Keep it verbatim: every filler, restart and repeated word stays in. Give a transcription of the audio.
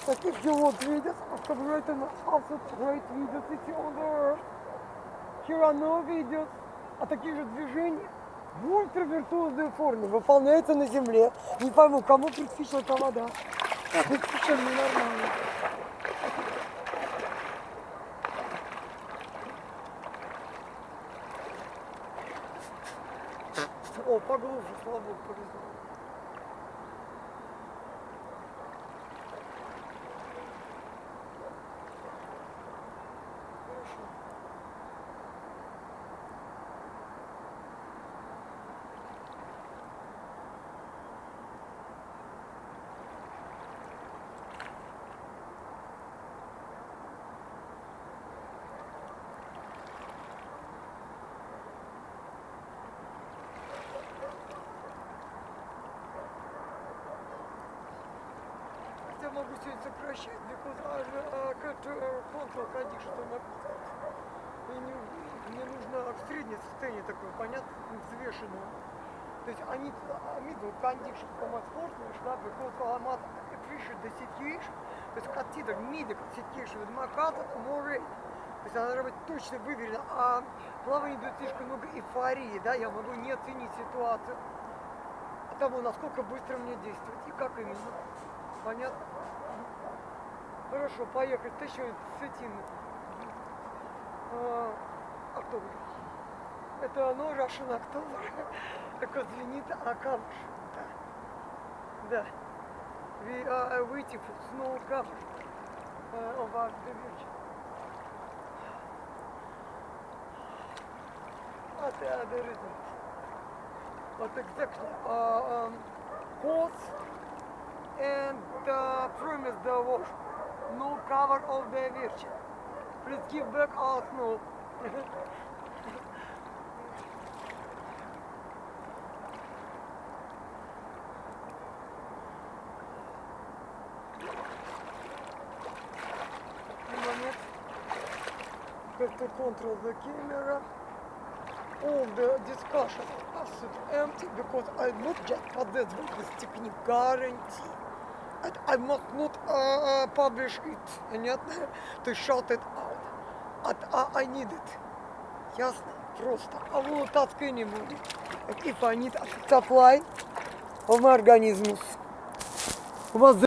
Like if you want videos of the written also great videos it's on the earth. Here are no videos, а такие же движения в ультравиртуозной форме выполняются на Земле. Не пойму, кому предписана эта вода. Это совершенно ненормально. О, поглубже, слава богу, повезло. Я могу сегодня сокращать, because I uh, got uh, control condition on my podcast. И не, мне нужно в среднее состояние такое, понятно, взвешенное. То есть они middle condition for my sport, да, because I'm not appreciate the situation. То есть consider medical situation with my cat more rate. То есть она должна быть точно выверена, а плавание идет слишком много эйфории, да, я могу не оценить ситуацию. От того, насколько быстро мне действовать и как именно. Понятно? Хорошо, поехали. Ты еще сетин. А, октябрь. Это, ну, Russian октябрь. Такой звенит, а cover. Да. Да. We are waiting for snow cover uh, of our division. What are the reasons? What exactly? Uh, um, course and uh, promise the wash. No cover of the virgin. Please give back our snow. Have to control the camera. All the discussions are empty because I not just possess this technique guarantee. And I must not uh, publish it. Понятно? To shout it out. And uh, I need it. Ясно? Просто. А вот таскай не будет. If I need supply of my organism. У вас